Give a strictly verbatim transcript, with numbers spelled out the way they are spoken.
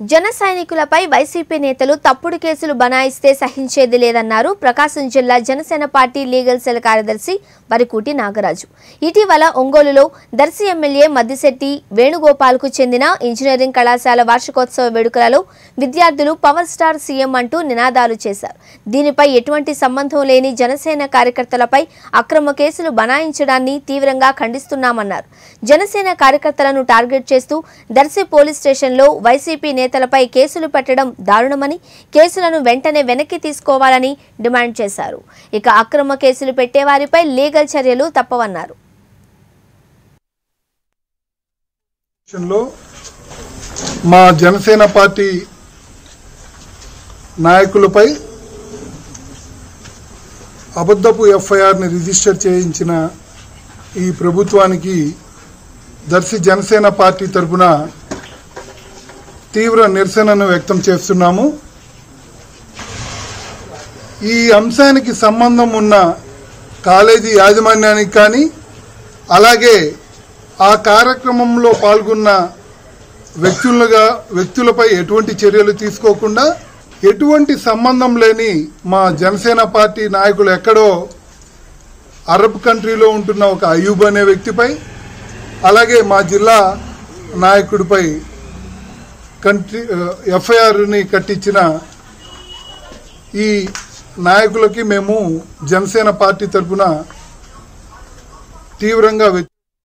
జన సైనికులపై వైసీపీ నేతలు తప్పుడు కేసులు బనాయిస్తే సహించేది లేదన్నారు ప్రకాశం జిల్లా జనసేన పార్టీ లీగల్ సెల్ కార్యదర్శి వరికూటి నాగరాజు. ఇటీవల ఒంగోలులో దర్శి ఎమ్మెల్యే మద్దిశెట్టి వేణుగోపాల్కు చెందిన ఇంజనీరింగ్ కళాశాల వార్షికోత్సవ వేడుకలలో విద్యార్థులు పవర్ స్టార్ సీఎం అంటూ నినాదాలు చేశారు. దీనిపై ఎటువంటి సంబంధం లేని జనసేన కార్యకర్తలపై అక్రమ కేసులు బనాయించడాన్ని తీవ్రంగా ఖండిస్తున్నామన్నారు. జనసేన కార్యకర్తలను టార్గెట్ చేస్తూ దర్శి పోలీస్ స్టేషన్లో వైసీపీ నేతలపై కేసులు పెట్టడం దారుణమని, కేసులను వెంటనే వెనక్కి తీసుకోవాలని డిమాండ్ చేశారు. ఇక అక్రమ కేసులు పెట్టేవారిపై లీగల్ చర్యలు తప్పవన్నారు. మా జనసేన పార్టీ నాయకులపై అబద్ధపు ఎఫ్ఐఆర్ ని రిజిస్టర్ చేయించిన ఈ ప్రభుత్వానికి దర్శి జనసేన పార్టీ తరఫున తీవ్ర నిరసనను వ్యక్తం చేస్తున్నాము. ఈ అంశానికి సంబంధం ఉన్న కాలేజీ యాజమాన్యానికి కానీ, అలాగే ఆ కార్యక్రమంలో పాల్గొన్న వ్యక్తులుగా వ్యక్తులపై ఎటువంటి చర్యలు తీసుకోకుండా ఎటువంటి సంబంధం లేని మా జనసేన పార్టీ నాయకులు ఎక్కడో అరబ్ కంట్రీలో ఉంటున్న ఒక అయ్యూబ్ అనే వ్యక్తిపై, అలాగే మా జిల్లా నాయకుడిపై కంట్రీ ఎఫ్ఐఆర్ని కట్టించిన ఈ నాయకులకి మేము జనసేన పార్టీ తరఫున తీవ్రంగా